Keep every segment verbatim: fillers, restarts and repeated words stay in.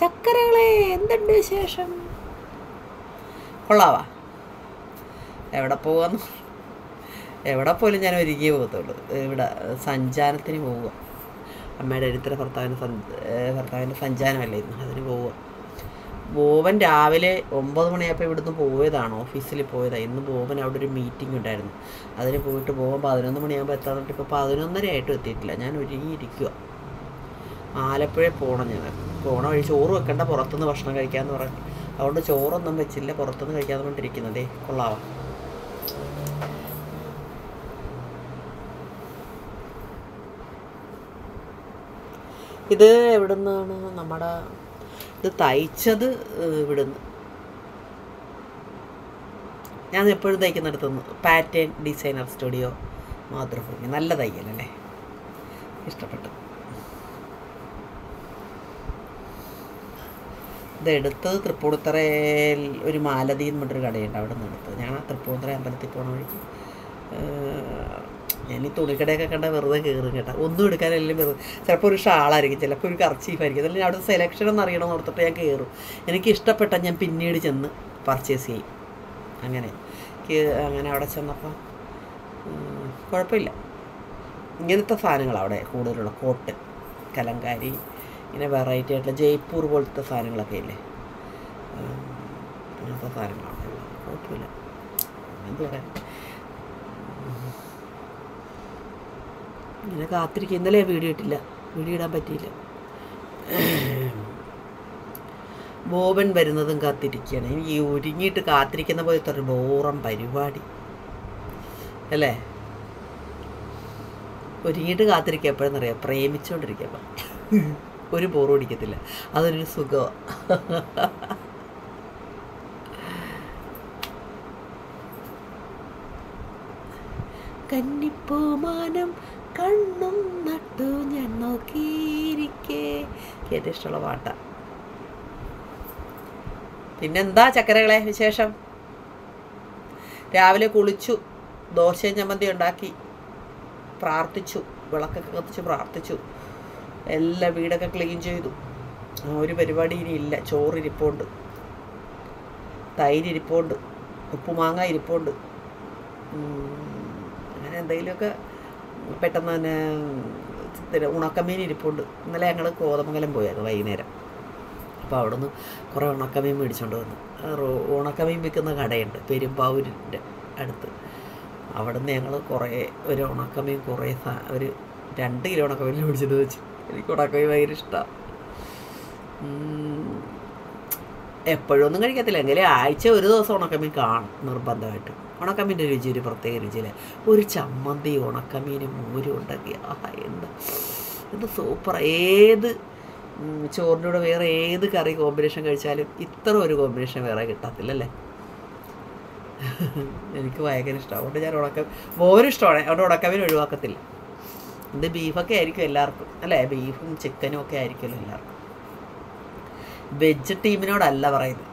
ചക്കരകളെ എന്തുണ്ട് വിശേഷം? കൊള്ളാവാ? എവിടെ പോവാന്ന് എവിടെ പോലും ഞാൻ ഒരുങ്ങിയേ പോകത്തുള്ളൂ. ഇവിടെ സഞ്ചാരത്തിന് പോവുക. അമ്മയുടെ എഴുത്തര ഭർത്താവിൻ്റെ ഭർത്താവിൻ്റെ സഞ്ചാരമല്ലേ ഇന്ന്, അതിന് പോവുക. ബോബൻ രാവിലെ ഒമ്പത് മണിയായപ്പോൾ ഇവിടുന്ന് പോയതാണ്, ഓഫീസിൽ പോയതാണ്. ഇന്ന് ബോബൻ അവിടെ ഒരു മീറ്റിംഗ് ഉണ്ടായിരുന്നു, അതിന് പോയിട്ട് ബോബൻ പതിനൊന്ന് മണിയാകുമ്പോൾ എത്താറിട്ട് ഇപ്പോൾ പതിനൊന്നര ആയിട്ടും എത്തിയിട്ടില്ല. ഞാൻ ഒരുങ്ങിയിരിക്കുക. ആലപ്പുഴ പോകണം. ഞാൻ പോകണ വഴി ചോറ് വെക്കേണ്ട, പുറത്തുനിന്ന് ഭക്ഷണം കഴിക്കാമെന്ന് പറഞ്ഞു. അതുകൊണ്ട് ചോറൊന്നും വെച്ചില്ല, പുറത്തുനിന്ന് കഴിക്കാതെ കൊണ്ടിരിക്കുന്നതേ. കൊള്ളാവാ? ഇത് എവിടെ നിന്നാണ്? നമ്മുടെ ഇത് തയ്ച്ചത് ഇവിടുന്ന്. ഞാൻ എപ്പോഴും തയ്ക്കുന്നിടത്തുനിന്ന്. Pattern designer studio, Mathrubhumi. നല്ല തയ്യലല്ലേ, ഇഷ്ടപ്പെട്ടു. ഇതെടുത്തത് തൃപ്പൂണിത്തറയിൽ ഒരു മാലതി എന്ന് പറഞ്ഞൊരു കടയുണ്ട്, അവിടെ നിന്ന് എടുത്തത്. ഞാൻ ആ തൃപ്പൂണിത്തറ അമ്പലത്തിൽ പോകണ വഴിക്ക് ഞാൻ ഈ തുണിക്കടയൊക്കെ കണ്ട വെറുതെ കയറും കേട്ടോ. ഒന്നും എടുക്കാനെല്ലാം വെറുതെ, ചിലപ്പോൾ ഒരു ഷാളായിരിക്കും, ചിലപ്പോൾ ഒരു കർച്ചീഫായിരിക്കും. അതല്ലെങ്കിൽ ഞാൻ അവിടുത്തെ സെലക്ഷൻ ഒന്ന് അറിയണമെന്ന് ഓർത്തിട്ട് ഞാൻ കയറും. എനിക്ക് ഇഷ്ടപ്പെട്ട ഞാൻ പിന്നീട് ചെന്ന് പർച്ചേസ് ചെയ്യും. അങ്ങനെ അങ്ങനെ അവിടെ ചെന്നപ്പോൾ കുഴപ്പമില്ല. ഇങ്ങനത്തെ സാധനങ്ങൾ അവിടെ കൂടുതലുള്ള കോട്ടൺ, കലങ്കാരി, ഇങ്ങനെ വെറൈറ്റി ആയിട്ടുള്ള ജയ്പൂർ പോലത്തെ സാധനങ്ങളൊക്കെ ഇല്ലേ, അങ്ങനത്തെ സാധനങ്ങളാണ്. കുഴപ്പമില്ല. എന്ത് പറയാൻ, ഇങ്ങനെ കാത്തിരിക്കുക. ഇന്നലെ വീഡിയോ ഇട്ടില്ല, വീഡിയോ ഇടാൻ പറ്റിയില്ല. ബോബൻ വരുന്നതും കാത്തിരിക്കുകയാണ്. ഈ ഒരുങ്ങിയിട്ട് കാത്തിരിക്കുന്ന പോലത്തെ ഒരു ബോറം പരിപാടി അല്ലേ? ഒരുങ്ങിയിട്ട് കാത്തിരിക്കുക എപ്പോഴെന്നറിയാം, പ്രേമിച്ചുകൊണ്ടിരിക്കുക. ഒരു ബോറും അടിക്കത്തില്ല, അതൊരു സുഖമാണ്. കന്നിപ്പൂമാനം കണ്ണും നട്ടു ഞാൻ നോക്കിയിരിക്കേ. ഏറ്റവും ഇഷ്ടമുള്ള പാട്ട. പിന്നെന്താ ചക്കരകളെ വിശേഷം? രാവിലെ കുളിച്ചു, ദോശയും ചമ്മന്തി ഉണ്ടാക്കി, പ്രാർത്ഥിച്ചു, വിളക്കൊക്കെ കത്തിച്ച് പ്രാർത്ഥിച്ചു, എല്ലാ വീടൊക്കെ ക്ലീൻ ചെയ്തു. ഒരു പരിപാടി ഇനി ഇല്ല. ചോറിരിപ്പുണ്ട്, തൈരിരിപ്പുണ്ട്, ഉപ്പുമാങ്ങ ഇരിപ്പുണ്ട്. അങ്ങനെ എന്തെങ്കിലുമൊക്കെ പെട്ടെന്ന് തന്നെ. ഉണക്കമീൻ ഇരിപ്പുണ്ട്. ഇന്നലെ ഞങ്ങൾ കോതമംഗലം പോയായിരുന്നു വൈകുന്നേരം. അപ്പോൾ അവിടെ നിന്ന് കുറേ ഉണക്കമീൻ മേടിച്ചുകൊണ്ട് വന്നു. ഉണക്കമീൻ വിൽക്കുന്ന കടയുണ്ട് പെരുമ്പാവൂരിൻ്റെ അടുത്ത്. അവിടെ നിന്ന് ഞങ്ങൾ കുറേ ഒരു ഉണക്കമീൻ കുറേ ഒരു രണ്ട് കിലോ ഉണക്കമീൻ മേടിച്ചിട്ട് വെച്ചു. എനിക്ക് ഉണക്കമീൻ ഭയങ്കര ഇഷ്ടമാണ്. എപ്പോഴൊന്നും കഴിക്കത്തില്ല, എങ്കിലും ആഴ്ച ഒരു ദിവസം ഉണക്കമീൻ കാണും നിർബന്ധമായിട്ട്. ഉണക്കമീൻ്റെ രുചി ഒരു പ്രത്യേക രുചിയിലെ. ഒരു ചമ്മന്തി ഉണക്കമീനും മോരും ഉണ്ടാക്കി ആഹാ, എന്താ എന്ത് സൂപ്പർ. ഏത് ചോറിൻ്റെ കൂടെ വേറെ ഏത് കറി കോമ്പിനേഷൻ കഴിച്ചാലും ഇത്ര ഒരു കോമ്പിനേഷൻ വേറെ കിട്ടത്തില്ലല്ലേ. എനിക്ക് ഭയങ്കര ഇഷ്ടമാണ്. അതുകൊണ്ട് ഞാൻ ഉണക്ക മോരും ഇഷ്ടമാണ്, അതുകൊണ്ട് ഉണക്കമീൻ ഒഴിവാക്കത്തില്ല. ഇത് ബീഫൊക്കെ ആയിരിക്കും എല്ലാവർക്കും അല്ലേ, ബീഫും ചിക്കനും ഒക്കെ ആയിരിക്കുമല്ലോ എല്ലാവർക്കും. വെജ് ടീമിനോടല്ല പറയുന്നത്.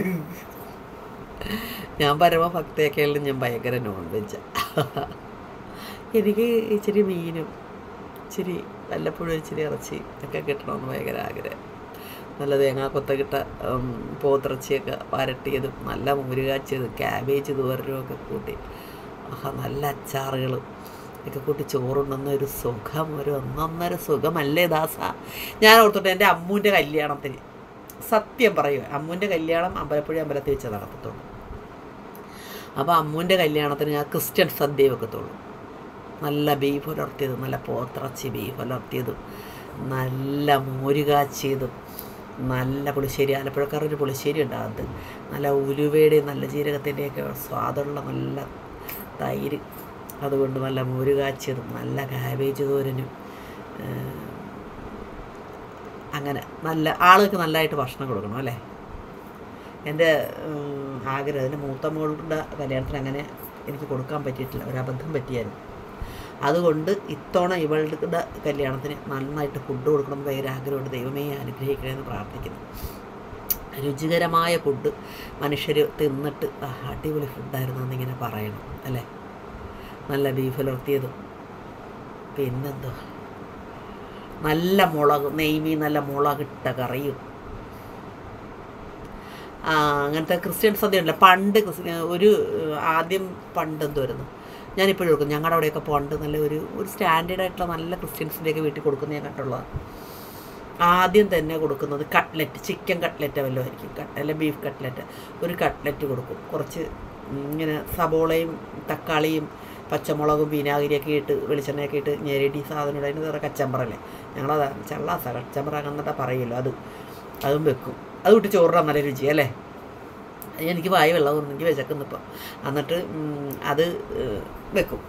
ഞാൻ പരമഭക്തയൊക്കെ ഉള്ളു, ഞാൻ ഭയങ്കര നോൺ വെജ്. എനിക്ക് ഇച്ചിരി മീനും ഇച്ചിരി വല്ലപ്പോഴും ഇച്ചിരി ഇറച്ചി ഒക്കെ കിട്ടണമെന്ന് ഭയങ്കര ആഗ്രഹം. നല്ല തേങ്ങാക്കൊത്തക്കിട്ട പോത്തിറച്ചിയൊക്കെ വരട്ടിയതും നല്ല മുരുകാച്ചിയതും ക്യാബേജ് തോരനുമൊക്കെ കൂട്ടി ആഹാ, നല്ല അച്ചാറുകളും ഒക്കെ കൂട്ടി ചോറുണ്ടെന്ന ഒരു സുഖം, ഒരു ഒന്നൊന്നര സുഖമല്ലേ ദാസ. ഞാൻ ഓർത്തിട്ട് എൻ്റെ അമ്മൂൻ്റെ കല്യാണത്തിന്, സത്യം പറയുക, അമ്മൂൻ്റെ കല്യാണം അമ്പലപ്പുഴ അമ്പലത്തിൽ വെച്ച് നടത്തത്തുള്ളൂ. അപ്പോൾ അമ്മൂൻ്റെ കല്യാണത്തിന് ഞാൻ ക്രിസ്ത്യൻ സദ്യ വെക്കത്തുള്ളൂ. നല്ല ബീഫ് പുലർത്തിയതും, നല്ല പോത്തിറച്ചി ബീഫ് പുലർത്തിയതും, നല്ല മോരുകാച്ചിയതും, നല്ല പുളിശ്ശേരി, ആലപ്പുഴക്കാരൊരു പുളിശ്ശേരി ഉണ്ടാകത്ത്, നല്ല ഉലുവയുടെയും നല്ല ജീരകത്തിൻ്റെയൊക്കെ സ്വാദുള്ള നല്ല തൈര്, അതുകൊണ്ട് നല്ല മോരുകാച്ചിയതും, നല്ല കാബേജ് തോരനും, അങ്ങനെ നല്ല ആളുകൾക്ക് നല്ലതായിട്ട് ഭക്ഷണം കൊടുക്കണം അല്ലേ. എൻ്റെ ആഗ്രഹം. എൻ്റെ മൂത്ത മോളുടെ കല്യാണത്തിന് അങ്ങനെ എനിക്ക് കൊടുക്കാൻ പറ്റിയിട്ടില്ല, ഒരബദ്ധം പറ്റിയായിരുന്നു. അതുകൊണ്ട് ഇത്തവണ ഇവളുടെ കല്യാണത്തിന് നന്നായിട്ട് ഫുഡ് കൊടുക്കണം എന്ന് ഭയങ്കര ആഗ്രഹമുണ്ട്. ദൈവമേ അനുഗ്രഹിക്കണമെന്ന് പ്രാർത്ഥിക്കുന്നു. രുചികരമായ ഫുഡ് മനുഷ്യർ തിന്നിട്ട് അടിപൊളി ഫുഡായിരുന്നു എന്നിങ്ങനെ പറയണം അല്ലേ. നല്ല ബീഫ് പുലർത്തിയതും, പിന്നെന്തോ നല്ല മുളക് നെയ്മീൻ, നല്ല മുളകിട്ട കറിയും, അങ്ങനത്തെ ക്രിസ്ത്യൻ സദ്യ ഉണ്ടല്ലോ പണ്ട് ഒരു ആദ്യം പണ്ട് എന്തോ വരുന്നു ഞാനിപ്പോഴും കൊടുക്കും ഞങ്ങളുടെ അവിടെയൊക്കെ പണ്ട് നല്ല ഒരു ഒരു സ്റ്റാൻഡേർഡ് ആയിട്ടുള്ള നല്ല ക്രിസ്ത്യൻസിൻ്റെയൊക്കെ വീട്ടിൽ കൊടുക്കുന്ന ഞാൻ കണ്ടുള്ളതാണ്. ആദ്യം തന്നെ കൊടുക്കുന്നത് കട്ട്ലറ്റ്, ചിക്കൻ കട്ട്ലറ്റ് വല്ലതും ആയിരിക്കും, അല്ല ബീഫ് കട്ട്ലറ്റ്. ഒരു കട്ട്ലറ്റ് കൊടുക്കും, കുറച്ച് ഇങ്ങനെ സബോളയും തക്കാളിയും പച്ചമുളകും വിനാഗിരിയൊക്കെ ഇട്ട് വെളിച്ചെണ്ണയൊക്കെ ഇട്ട് ഞെരടി സാധനം അതിന് വേറെ കച്ചമ്പറല്ലേ, ഞങ്ങളത് ചള്ളാസ കച്ചമ്പറ അങ്ങനത്തെ പറയുമല്ലോ, അത് അതും വെക്കും. അത് വിട്ട് ചോറിടാൻ നല്ല രുചി അല്ലേ. എനിക്ക് വായ വെള്ളം തോന്നുന്നു, എനിക്ക് വിശക്കുന്നു ഇപ്പം. എന്നിട്ട് അത് വെക്കും,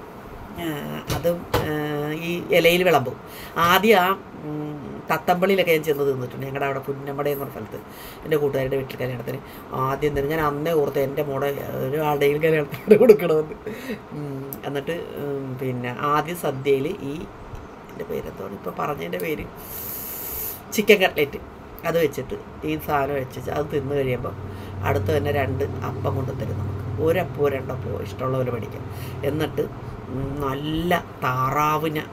അതും ഈ ഇലയിൽ വിളമ്പും. ആദ്യം ആ തത്തമ്പള്ളിയിലൊക്കെ ഞാൻ ചെന്ന് തിന്നിട്ടുണ്ട്, ഞങ്ങളുടെ അവിടെ പുന്നമ്മട എന്നൊരു സ്ഥലത്ത് എൻ്റെ കൂട്ടുകാരുടെ വീട്ടിൽ കല്യാണത്തിന്. ആദ്യം തന്നെ ഞാൻ അന്നേ ഓർത്ത് എൻ്റെ മോടെ ഒരാളുടെയും കല്യാണത്തിന് കൊടുക്കണമെന്ന്. എന്നിട്ട് പിന്നെ ആദ്യം സദ്യയിൽ ഈ എൻ്റെ പേരെന്തോന്ന് ഇപ്പോൾ പറഞ്ഞതിൻ്റെ പേര് ചിക്കൻ കട്ട്ലറ്റ് അത് വെച്ചിട്ട് ഈ സാധനം വെച്ചിട്ട് അത് തിന്ന് കഴിയുമ്പോൾ അടുത്ത് തന്നെ രണ്ട് അപ്പം കൊണ്ട് തരും നമുക്ക്. ഒരപ്പോ രണ്ടപ്പോ ഇഷ്ടമുള്ള പോലെ പഠിക്കാം. എന്നിട്ട് നല്ല താറാവിന്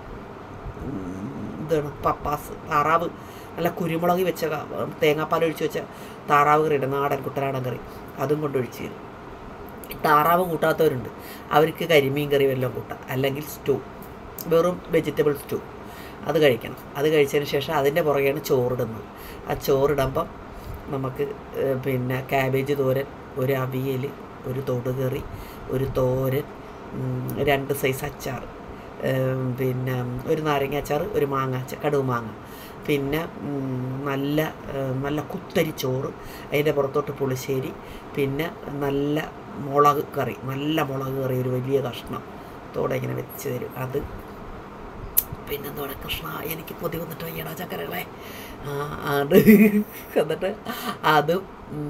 ഇതാണ് പപ്പാസ്, താറാവ് നല്ല കുരുമുളക് വെച്ച തേങ്ങാപ്പാൽ ഒഴിച്ച് വെച്ച താറാവ് കറിയുടെ നാടൻ കുട്ടനാടൻ കറി അതും കൊണ്ടൊഴിച്ച് തരും. താറാവ് കൂട്ടാത്തവരുണ്ട്, അവർക്ക് കരിമീൻ കറി വല്ലതും കൂട്ടാം, അല്ലെങ്കിൽ സ്റ്റൂ, വെറും വെജിറ്റബിൾ സ്റ്റൂ അത് കഴിക്കണം. അത് കഴിച്ചതിന് ശേഷം അതിൻ്റെ പുറകെയാണ് ചോറിടുന്നത്. ആ ചോറിടുമ്പം നമുക്ക് പിന്നെ ക്യാബേജ് തോരൻ, ഒരു അവിയൽ, ഒരു തൊടുകറി, ഒരു തോരൻ, രണ്ട് സൈസ് അച്ചാർ, പിന്നെ ഒരു നാരങ്ങ അച്ചാർ, ഒരു മാങ്ങ അച്ചാർ, കടുക് മാങ്ങ, പിന്നെ നല്ല നല്ല കുത്തരി ചോറ്, അതിൻ്റെ പുറത്തോട്ട് പുളിശ്ശേരി, പിന്നെ നല്ല മുളക് കറി, നല്ല മുളക് കറി ഒരു വലിയ കഷ്ണം തോടെ ഇങ്ങനെ വെച്ച് തരും. അത് പിന്നെന്തോടെ കൃഷ്ണ എനിക്ക് പൊതി വന്നിട്ട് വയ്യടാ ചക്കരകളെ. അത് എന്നിട്ട് അതും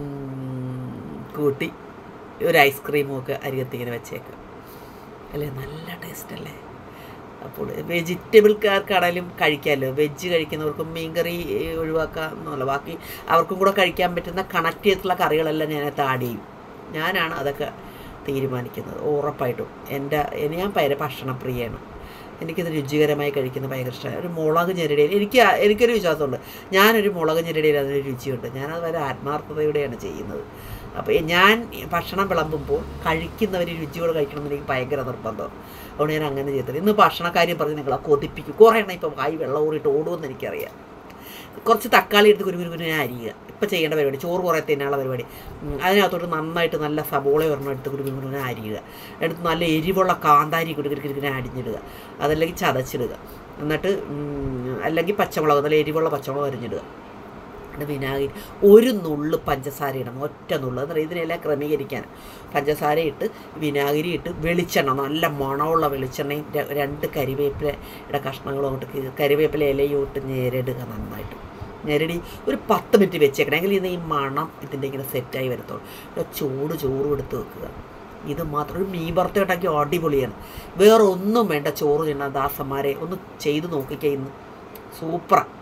കൂട്ടി ഒരു ഐസ്ക്രീമും ഒക്കെ അരികത്തിങ്ങനെ വെച്ചേക്കും അല്ലേ, നല്ല ടേസ്റ്റ് അല്ലേ. അപ്പോൾ വെജിറ്റബിൾക്കാർക്കാണെങ്കിലും കഴിക്കാമല്ലോ, വെജ് കഴിക്കുന്നവർക്കും മീൻകറി ഒഴിവാക്കാമെന്നല്ല, ബാക്കി അവർക്കും കൂടെ കഴിക്കാൻ പറ്റുന്ന കണക്ട് ചെയ്തിട്ടുള്ള കറികളെല്ലാം ഞാനകത്ത് ആഡ് ചെയ്യും. ഞാനാണ് അതൊക്കെ തീരുമാനിക്കുന്നത് ഉറപ്പായിട്ടും. എൻ്റെ ഞാൻ ഭയങ്കര ഭക്ഷണപ്രിയമാണ്, എനിക്കിത് രുചികരമായി കഴിക്കുന്നത് ഭയങ്കര ഇഷ്ടമാണ്. ഒരു മുളക് ഞെരടിയിൽ എനിക്ക് എനിക്കൊരു വിശ്വാസമുണ്ട്, ഞാനൊരു മുളക് ഞെരടിയിൽ അതിനൊരു രുചിയുണ്ട്, ഞാനത് വളരെ ആത്മാർത്ഥതയോടെയാണ് ചെയ്യുന്നത്. അപ്പോൾ ഞാൻ ഭക്ഷണം വിളമ്പുമ്പോൾ കഴിക്കുന്നവർ രുചിയോടെ കഴിക്കണമെന്ന് എനിക്ക് ഭയങ്കര നിർബന്ധം. അതുകൊണ്ട് ഞാൻ അങ്ങനെ ചെയ്തത്. ഇന്ന് ഭക്ഷണക്കാര്യം പറഞ്ഞ് നിങ്ങളെ കൊതിപ്പിക്കും, കുറേ എണ്ണം ഇപ്പം വായി വെള്ളം ഊറിയിട്ട് ഓടുമെന്ന് എനിക്കറിയാം. കുറച്ച് തക്കാളി എടുത്ത് കുരുകുരുവിനെ അരിയുക, ഇപ്പം ചെയ്യേണ്ട പരിപാടി. ചോറ് കുറേ തിന്നാനുള്ള പരിപാടി. അതിനകത്തോട്ട് നന്നായിട്ട് നല്ല സബോള ഒരെണ്ണം എടുത്ത് കുരുകുരുവിനെ അരിയുക, എടുത്ത് നല്ല എരിവുള്ള കാന്താരി കുരുകുരുക്കിനെ അരിഞ്ഞിടുക, അതല്ലെങ്കിൽ ചതച്ചിടുക. എന്നിട്ട് അല്ലെങ്കിൽ പച്ചമുളക്, നല്ല എരിവുള്ള പച്ചമുളക് അരിഞ്ഞിടുക. വിനാഗിരി, ഒരു നുള്ള് പഞ്ചസാര ഇടണം, ഒറ്റ നുള്ള്. എന്ന് പറയുക ഇതിനെല്ലാം ക്രമീകരിക്കാൻ പഞ്ചസാര ഇട്ട് വിനാഗിരി ഇട്ട് വെളിച്ചെണ്ണ, നല്ല മണമുള്ള വെളിച്ചെണ്ണയും രണ്ട് കരിവേപ്പിലയുടെ കഷ്ണങ്ങളും അങ്ങോട്ട് കരിവേപ്പില ഇലയും ഇട്ട് ഞെരടുക, നന്നായിട്ട് ഞെരടി ഒരു പത്ത് മിനിറ്റ് വെച്ചേക്കണം. എങ്കിൽ ഇത് ഈ മണം ഇതിൻ്റെ ഇങ്ങനെ സെറ്റായി വരത്തുള്ളൂ. ചൂട് ചോറും എടുത്ത് വെക്കുക. ഇത് മാത്രം ഒരു മീൻ വറുത്ത ഉണ്ടാക്കി അടിപൊളിയാണ്. വേറെ ഒന്നും വേണ്ട ചോറ് തിന്നാൻ ദാസന്മാരെ ഒന്ന് ചെയ്ത് നോക്കിക്കുക, ഇന്ന് സൂപ്പറാണ്.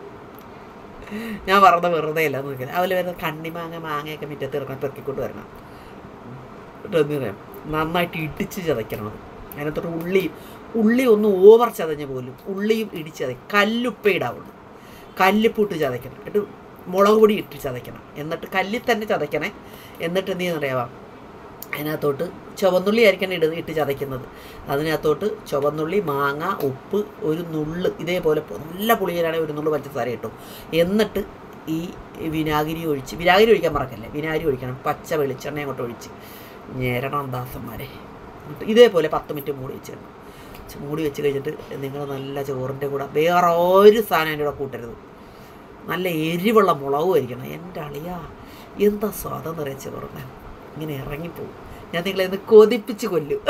ഞാൻ പറഞ്ഞ വെറുതെ അല്ല നോക്കിയത്. അതുപോലെ വരുന്ന കണ്ണിമാങ്ങ മാങ്ങയൊക്കെ മുറ്റത്ത് ഇറക്കണം, പെറുക്കിക്കൊണ്ട് വരണം. നന്നായിട്ട് ഇടിച്ച് ചതയ്ക്കണം. അത് അതിനകത്തോട്ട് ഉള്ളിയും ഉള്ളി ഒന്ന് ഓവർ ചതഞ്ഞ പോലും ഉള്ളിയും ഇടിച്ച് ചതയ്ക്കും. കല്ലുപ്പ ഇടാവുള്ളൂ, കല്ലുപ്പിട്ട് ചതയ്ക്കണം. എന്നിട്ട് മുളക് പൊടി ഇട്ട് ചതയ്ക്കണം. എന്നിട്ട് കല്ലിൽ തന്നെ ചതയ്ക്കണേ. എന്നിട്ട് എന്ത് ചെയ്യുന്നറിയാവാ, അതിനകത്തോട്ട് ചുവന്നുള്ളി ആയിരിക്കണം ഇട ഇട്ട് ചതയ്ക്കുന്നത്. അതിനകത്തോട്ട് ചുവന്നുള്ളി, മാങ്ങ, ഉപ്പ്, ഒരു നുള്ള് ഇതേപോലെ നല്ല പുളിയിലാണെങ്കിൽ ഒരു നുള്ള് പഞ്ചസാര ഇട്ടു. എന്നിട്ട് ഈ വിനാഗിരി ഒഴിച്ച്, വിനാഗിരി ഒഴിക്കാൻ മറക്കല്ലേ, വിനാഗിരി ഒഴിക്കണം. പച്ച വെളിച്ചെണ്ണ അങ്ങോട്ട് ഒഴിച്ച് ഞെരണം ദാസന്മാരെ. ഇതേപോലെ പത്ത് മിനിറ്റ് മൂടി വെച്ചിടണം. മൂടി വെച്ച് കഴിഞ്ഞിട്ട് നിങ്ങൾ നല്ല ചോറിൻ്റെ കൂടെ വേറെ ഒരു സാധനം എൻ്റെ കൂടെ കൂട്ടരുത്. നല്ല എരിവുള്ള മുളകും ആയിരിക്കണം. എൻ്റെ അളിയാ എന്താ സ്വാദം നിറയ ചോറിന്, ഇങ്ങനെ ഇറങ്ങിപ്പോവും. ഞാൻ നിങ്ങളെ ഇന്ന് കൊതിപ്പിച്ച് കൊല്ലും.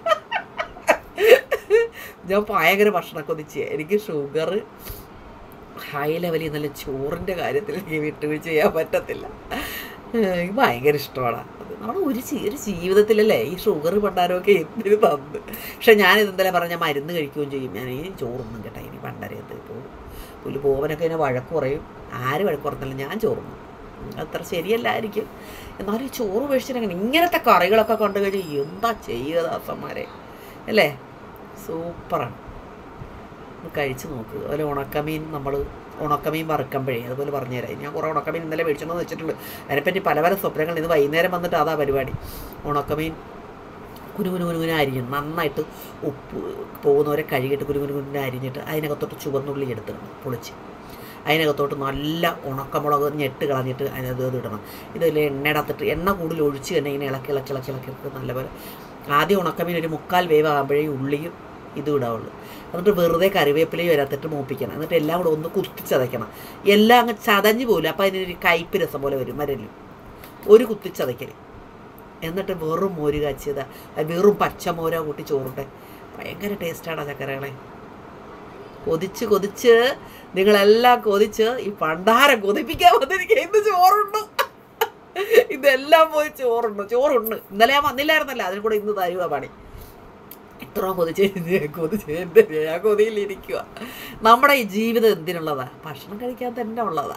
ഞാൻ ഭയങ്കര ഭക്ഷണം കൊതിച്ച്. എനിക്ക് ഷുഗർ ഹൈ ലെവലിൽ നല്ല ചോറിൻ്റെ കാര്യത്തിൽ എനിക്ക് വിട്ടുവീഴ്ച ചെയ്യാൻ പറ്റത്തില്ല. എനിക്ക് ഭയങ്കര ഇഷ്ടമാണ് അത്. നമ്മൾ ഒരു ഒരു ജീവിതത്തിലല്ലേ ഈ ഷുഗർ പണ്ടാരമൊക്കെ എന്തിനു തന്ന്. പക്ഷെ ഞാനിതെന്തായാലും പറഞ്ഞാൽ മരുന്ന് കഴിക്കുകയും ചെയ്യും. ഞാൻ ഈ ചോറൊന്നും കേട്ടാ ഇനി പണ്ടരയത്ത് പോകും. പുല്ല് പോവനൊക്കെ എന്നെ വഴക്ക് കുറയും. ആര് വഴക്ക് കുറഞ്ഞാലും ഞാൻ ചോറുന്നു. അത്ര ശരിയല്ലായിരിക്കും. എന്നാലും ഈ ചോറ് കഴിച്ചിട്ടങ്ങനെ ഇങ്ങനത്തെ കറികളൊക്കെ കണ്ടു കഴിഞ്ഞാൽ എന്താ ചെയ്യുക ദാസന്മാരെ അല്ലേ. സൂപ്പറാണ്, കഴിച്ച് നോക്കുക. അതുപോലെ ഉണക്കമീൻ നമ്മൾ ഉണക്കമീൻ വറുക്കുമ്പോഴേ അതുപോലെ പറഞ്ഞുതരാം. ഞാൻ കുറേ ഉണക്കമീൻ ഇന്നലെ മേടിച്ചോന്ന് വെച്ചിട്ടുണ്ട്. അതിനെപ്പറ്റി പല പല സ്വപ്നങ്ങൾ. ഇന്ന് വൈകുന്നേരം വന്നിട്ട് അതാ പരിപാടി. ഉണക്കമീൻ കുനുകുനു കുനുകുന അരിഞ്ഞു നന്നായിട്ട് ഉപ്പ് പോകുന്നവരെ കഴുകിയിട്ട് കുനുകുനു കുനുകുന അരിഞ്ഞിട്ട് അതിനകത്തോട്ട് ചുവന്നുള്ളി എടുത്തിടണം പൊളിച്ച്. അതിനകത്തോട്ട് നല്ല ഉണക്കമുളക് ഞെട്ട് കളഞ്ഞിട്ട് അതിനകത്ത് ഇത് ഇടണം. ഇതിൽ എണ്ണയിടത്തിട്ട് എണ്ണ കൂടുതൽ ഒഴിച്ച് തന്നെ ഇങ്ങനെ ഇളക്കി ഇളക്കി ഇളക്കി ഇളക്കി നല്ലപോലെ ആദ്യം ഉണക്കമീൻ ഒരു മുക്കാൽ വേവ് ആകുമ്പോഴേ ഉള്ളിയും ഇതും ഇടാവുള്ളൂ. എന്നിട്ട് വെറുതെ കറിവേപ്പിലയും വരാത്തിട്ട് മൂപ്പിക്കണം. എന്നിട്ട് എല്ലാം കൂടെ ഒന്ന് കുത്തിച്ചതയ്ക്കണം. എല്ലാം അങ്ങ് ചതഞ്ഞ് പോകില്ല. അപ്പോൾ അതിനൊരു കയ്പ്പ് രസം പോലെ വരും മരലിൽ ഒരു കുത്തിച്ചതയ്ക്കൽ. എന്നിട്ട് വെറും മോര് കാച്ചിയതാ വെറും പച്ചമോര കൂട്ടി ചോറുണ്ടെ ഭയങ്കര ടേസ്റ്റാണ് ചക്കരകളെ. കൊതിച്ച് കൊതിച്ച് നിങ്ങളെല്ലാം കൊതിച്ച് ഈ പണ്ടാരം കൊതിപ്പിക്കാൻ വന്നിരിക്കുക. ഇന്ന് ചോറുണ്ടു, ഇതെല്ലാം പോയി ചോറുണ്ട് ചോറുണ്ട് ഇന്നലെ ഞാൻ വന്നില്ലായിരുന്നല്ലോ, അതിന് കൂടെ ഇന്ന് തരുക പണി. ഇത്ര കൊതിച്ച് കൊതിച്ച് എൻ്റെ ഞാൻ കൊതിയിലിരിക്കുക. നമ്മുടെ ഈ ജീവിതം എന്തിനുള്ളതാ? ഭക്ഷണം കഴിക്കാൻ തന്നെ ഉള്ളതാ.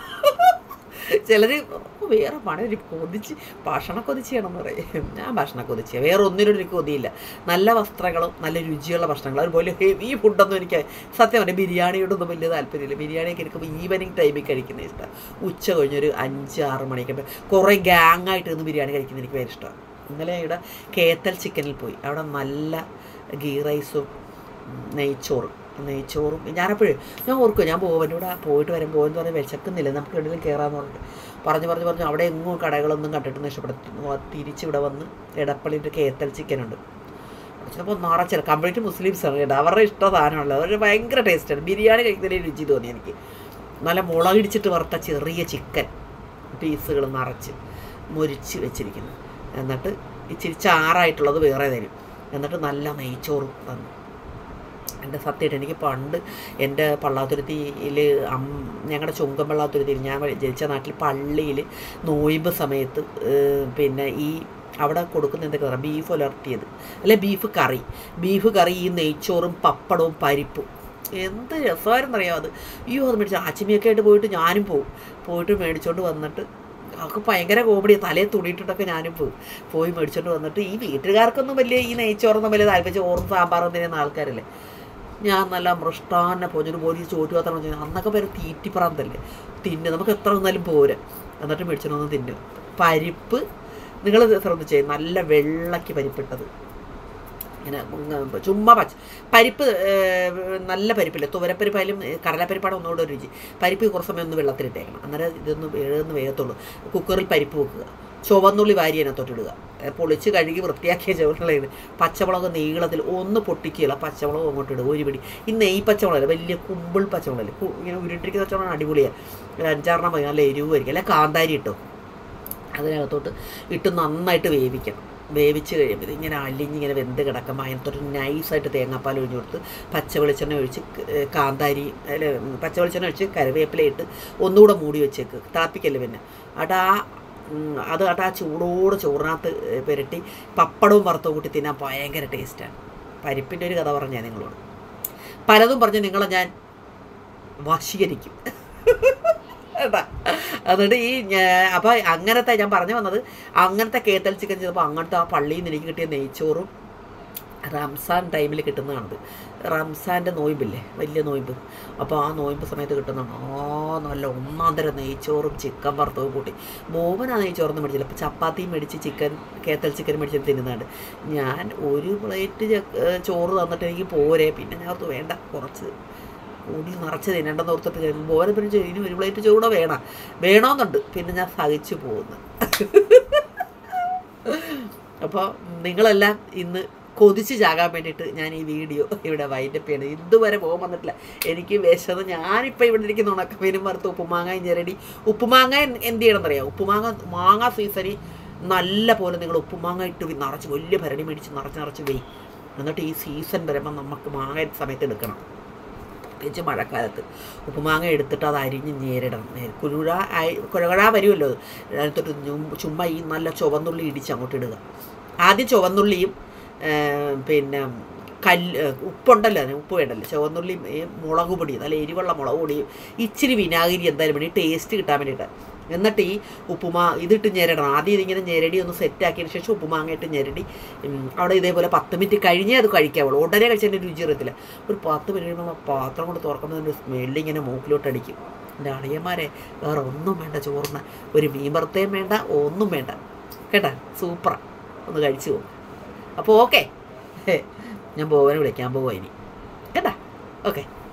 ചിലർ വേറെ പണി ഒരു കൊതിച്ച് ഭക്ഷണ കൊതിച്ച് ചെയ്യണമെന്ന് പറയും. ഞാൻ ഭക്ഷണ കൊതിച്ച് വേറെ ഒന്നിനും എനിക്ക് കൊതിയില്ല. നല്ല വസ്ത്രങ്ങളും നല്ല രുചിയുള്ള ഭക്ഷണങ്ങളും അതുപോലെ ഹെവി ഫുഡൊന്നും എനിക്ക് സത്യം പറഞ്ഞാൽ ബിരിയാണിയോടൊന്നും വലിയ താല്പര്യമില്ല. ബിരിയാണിയൊക്കെ എടുക്കുമ്പോൾ ഈവനിങ് ടൈമിൽ കഴിക്കുന്ന ഇഷ്ടം. ഉച്ച കഴിഞ്ഞൊരു അഞ്ച് ആറ് മണിയൊക്കെ കുറേ ഗ്യാങ്ങായിട്ട് നിന്ന് ബിരിയാണി കഴിക്കുന്നത് എനിക്ക് ഭയങ്കര ഇഷ്ടമാണ്. ഇന്നലെ ഇവിടെ കേത്തൽ ചിക്കനിൽ പോയി. അവിടെ നല്ല ഗീ റൈസും നെയ്ച്ചോറും നെയ്ച്ചോറും ഞാനപ്പോഴും ഞാൻ ഓർക്കും ഞാൻ പോവൻ്റെ കൂടെ പോയിട്ട് വരും പോകുമെന്ന് പറഞ്ഞാൽ വിശക്കുന്നില്ല, നമുക്ക് എവിടെയെങ്കിലും കയറാമെന്ന് പറഞ്ഞിട്ട് പറഞ്ഞ് പറഞ്ഞ് പറഞ്ഞ് അവിടെ എങ്ങും കടകളൊന്നും കണ്ടിട്ടൊന്നും ഇഷ്ടപ്പെടുത്തി തിരിച്ചിവിടെ വന്ന് എടപ്പള്ളിൻ്റെ കേത്തൽ ചിക്കനുണ്ട്. ചിലപ്പോൾ നിറച്ചില്ല കംപ്ലീറ്റ് മുസ്ലിംസാണ് കേട്ടോ. അവരുടെ ഇഷ്ട സാധനമല്ല, അവരുടെ ഭയങ്കര ടേസ്റ്റാണ്. ബിരിയാണി കഴിക്കുന്നതിന് രുചി തോന്നി എനിക്ക്. നല്ല മുളകിടിച്ചിട്ട് വറുത്ത ചെറിയ ചിക്കൻ പീസുകൾ നിറച്ച് മുരിച്ച് വെച്ചിരിക്കുന്നു. എന്നിട്ട് ഇച്ചിരി ചാറായിട്ടുള്ളത് വേറെ തരും. എന്നിട്ട് നല്ല നെയ്ച്ചോറും തന്നു. എൻ്റെ സത്യമായിട്ട് എനിക്ക് പണ്ട് എൻ്റെ പള്ളാത്തുരുത്തിയിൽ അം ഞങ്ങളുടെ ചുങ്കം പള്ളാത്തുരുത്തിയിൽ ഞാൻ ജനിച്ച നാട്ടിൽ പള്ളിയിൽ നോയിമ്പ് സമയത്ത് പിന്നെ ഈ അവിടെ കൊടുക്കുന്ന എന്തൊക്കെ പറയാം ബീഫ് ഉലർത്തിയത് അല്ലെ ബീഫ് കറി ബീഫ് കറി ഈ നെയ്ച്ചോറും പപ്പടവും പരിപ്പും എന്ത് രസമായിരുന്നറിയാം അത്. അയ്യോ അത് മേടിച്ചു ആച്ചിമിയൊക്കെ ആയിട്ട് പോയിട്ട് ഞാനും പോകും. പോയിട്ട് മേടിച്ചുകൊണ്ട് വന്നിട്ട് അവർക്ക് ഭയങ്കര കോമഡി തലയിൽ തുണിയിട്ടിട്ടൊക്കെ ഞാനും പോകും. പോയി മേടിച്ചുകൊണ്ട് വന്നിട്ട് ഈ വീട്ടുകാർക്കൊന്നും വലിയ ഈ നെയ്ച്ചോറൊന്നും വലിയ താല്പര്യം ചോറും സാമ്പാറും തിന്നുന്ന ആൾക്കാരല്ലേ. ഞാൻ നല്ല മൃഷ്ടാന്ന പോഞ്ഞൊരു പോലീസ് ചോറ്റു പാത്രം വെച്ചാൽ അന്നൊക്കെ പേര് തീറ്റിപ്പറാന്തല്ലേ തിന്നു നമുക്ക് എത്ര വന്നാലും പോരാ. എന്നിട്ട് മേടിച്ചൊന്ന് തിന്നു. പരിപ്പ് നിങ്ങൾ ശ്രദ്ധിച്ചേ നല്ല വെള്ളയ്ക്ക് പരിപ്പിട്ടത് ഇങ്ങനെ ചുമ്മാ പച്ച പരിപ്പ് നല്ല പരിപ്പില്ല തുവരപ്പരിപ്പായാലും കടലപ്പരിപ്പാണ് ഒന്നുകൂടെ ഒരു രുചി. പരിപ്പ് കുറച്ച് സമയം ഒന്ന് വെള്ളത്തിലിട്ടേക്കണം. അന്നേരം ഇതൊന്ന് വേഴൊന്ന് വേഗത്തുള്ളൂ. കുക്കറിൽ പരിപ്പ് വെക്കുക, ചുവന്നുള്ളി വാരി അതിനകത്തോട്ടിടുക, പൊളിച്ച് കഴുകി വൃത്തിയാക്കിയ ചുവന്നുള്ളിന് പച്ചമുളക് നീളത്തിൽ ഒന്ന് പൊട്ടിക്കുക, പച്ചമുളക് അങ്ങോട്ട് ഇടുക ഒരു പിടി. ഈ നെയ് പച്ചമുളകല്ലേ വലിയ കുമ്പിൾ പച്ചമുളകല്ലേ ഇങ്ങനെ ഉരുണ്ടിരിക്കുന്ന പച്ചമുളക് അടിപൊളിയാണ്. ഒരു അഞ്ചാറെണ്ണം മതി നല്ല എരിവുമായിരിക്കും. അല്ലെ കാന്താരി ഇട്ടോ അതിനകത്തോട്ട് ഇട്ട് നന്നായിട്ട് വേവിക്കണം. വേവിച്ച് കഴിയുമ്പോൾ ഇതിങ്ങനെ അലിഞ്ഞിങ്ങനെ വെന്ത് കിടക്കുമ്പോൾ അതിനകത്തൊരു നൈസായിട്ട് തേങ്ങാപ്പാൽ ഒഴിഞ്ഞ് കൊടുത്ത് പച്ച വെളിച്ചെണ്ണ ഒഴിച്ച് കാന്താരി അല്ല പച്ച വെളിച്ചെണ്ണ ഒഴിച്ച് കറിവേപ്പില ഇട്ട് ഒന്നുകൂടെ മൂടി വെച്ചേക്ക് തിളപ്പിക്കല്ലേ. പിന്നെ അടാ അത് അട്ടാ ചൂടോട് ചോറിനകത്ത് പുരട്ടി പപ്പടവും വറുത്തും കൂട്ടി തിന്നാൻ ഭയങ്കര ടേസ്റ്റാണ്. പരിപ്പിൻ്റെ ഒരു കഥ പറഞ്ഞാൽ നിങ്ങളോട് പലതും പറഞ്ഞ് നിങ്ങളെ ഞാൻ വശീകരിക്കും കേട്ടാ. എന്നിട്ട് ഈ അപ്പോൾ അങ്ങനത്തെ ഞാൻ പറഞ്ഞു വന്നത് അങ്ങനത്തെ കേത്തൽ ചിക്കൻ ചെയ്തപ്പോൾ അങ്ങനത്തെ ആ പള്ളിയിൽ നിന്ന് എനിക്ക് കിട്ടിയ നെയ്ച്ചോറും റംസാൻ ടൈമിൽ കിട്ടുന്നതാണത്. റംസാൻ്റെ നോയമ്പില്ലേ വലിയ നോയമ്പ്. അപ്പോൾ ആ നോയമ്പ് സമയത്ത് കിട്ടുന്നതാണ്. ആ നല്ല ഒന്നാം തരം നെയ്ച്ചോറും ചിക്കൻ വറുത്തതും കൂട്ടി. മോവൻ ആ നെയ്ച്ചോറൊന്നും മേടിച്ചില്ല. അപ്പോൾ ചപ്പാത്തിയും മേടിച്ച് ചിക്കൻ കേത്തൽ ചിക്കൻ മേടിച്ചിട്ട് തിന്നുന്നുണ്ട്. ഞാൻ ഒരു പ്ലേറ്റ് ചോറ് തന്നിട്ട് എനിക്ക് പോരെ. പിന്നെ ഞാൻ ഓർത്ത് വേണ്ട കുറച്ച് കൂടി നിറച്ച് തിന്നണ്ടെന്ന് ഓർത്തിട്ട് മോനെ പിന്നെ ഇനി ഒരു പ്ലേറ്റ് ചോറ് വേണം വേണമെന്നുണ്ട്. പിന്നെ ഞാൻ സഹിച്ചു പോകുന്നു. അപ്പോൾ നിങ്ങളെല്ലാം ഇന്ന് കൊതിച്ച് ചാകാൻ വേണ്ടിയിട്ട് ഞാൻ ഈ വീഡിയോ ഇവിടെ വൈൻഡപ്പ് ചെയ്യണം. ഇതുവരെ പോകാൻ വന്നിട്ടില്ല. എനിക്ക് വിശന്ന് ഞാനിപ്പോൾ ഇവിടെ ഇരിക്കുന്ന ഉണക്കമീനും വറുത്ത് ഉപ്പുമാങ്ങയും ഞെരടി. ഉപ്പുമാങ്ങ എന്ത് ചെയ്യണമെന്നറിയാം? ഉപ്പുമാങ്ങ മാങ്ങ സീസണിൽ നല്ല പോലെ നിങ്ങൾ ഉപ്പുമാങ്ങ ഇട്ട് നിറച്ച് വലിയ ഭരണി മേടിച്ച് നിറച്ച് നിറച്ച് വെയ്. എന്നിട്ട് ഈ സീസൺ വരുമ്പോൾ നമുക്ക് മാങ്ങ സമയത്ത് എടുക്കണം. പ്രത്യേകിച്ച് മഴക്കാലത്ത് ഉപ്പുമാങ്ങ എടുത്തിട്ട് അത് അരിഞ്ഞ് നേരിടണം. കുരുഴ കുഴകഴ വരുമല്ലോ. അതിനകത്തോട്ട് ചുമ്മാ ഈ നല്ല ചുവന്നുള്ളി ഇടിച്ച് അങ്ങോട്ട് ഇടുക. ആദ്യം ചുവന്നുള്ളിയും പിന്നെ കല്ല് ഉപ്പുണ്ടല്ലോ അതിന് ഉപ്പ് വേണ്ടല്ലോ. ചുവന്നുള്ളിയും മുളക് പൊടിയും നല്ല എരിവുള്ള മുളക് പൊടിയും ഇച്ചിരി വിനാഗിരി എന്തായാലും വേണ്ടി ടേസ്റ്റ് കിട്ടാൻ വേണ്ടിയിട്ട് എന്നിട്ട് ഈ ഉപ്പുമാ ഇതിട്ട് ഞെരടണം. ആദ്യം ഇതിങ്ങനെ ഞെരടി ഒന്ന് സെറ്റാക്കിയതിന് ശേഷം ഉപ്പുമാങ്ങയിട്ട് ഞെരടി അവിടെ ഇതേപോലെ പത്ത് മിനിറ്റ് കഴിഞ്ഞേ അത് കഴിക്കാവുള്ളൂ. ഉടനെ കഴിച്ചതിൻ്റെ രുചി അറിയത്തില്ല. ഒരു പത്ത് മിനിറ്റ് കഴിയുമ്പോൾ പാത്രം കൊണ്ട് തുറക്കുമ്പോൾ അതിൻ്റെ സ്മെല്ലിങ്ങനെ മൂക്കിലോട്ടടിക്കും. എൻ്റെ അളിയന്മാരെ വേറെ ഒന്നും വേണ്ട ചോറിന്, ഒരു മീൻ വറുത്തയും വേണ്ട, ഒന്നും വേണ്ട കേട്ടാ. സൂപ്പറാണ്, ഒന്ന് കഴിച്ചു പോകും. അപ്പോൾ ഓക്കെ, ഞാൻ പോകാൻ വിളിക്കാൻ പോവാ ഇനി കേട്ടാ. ഓക്കെ.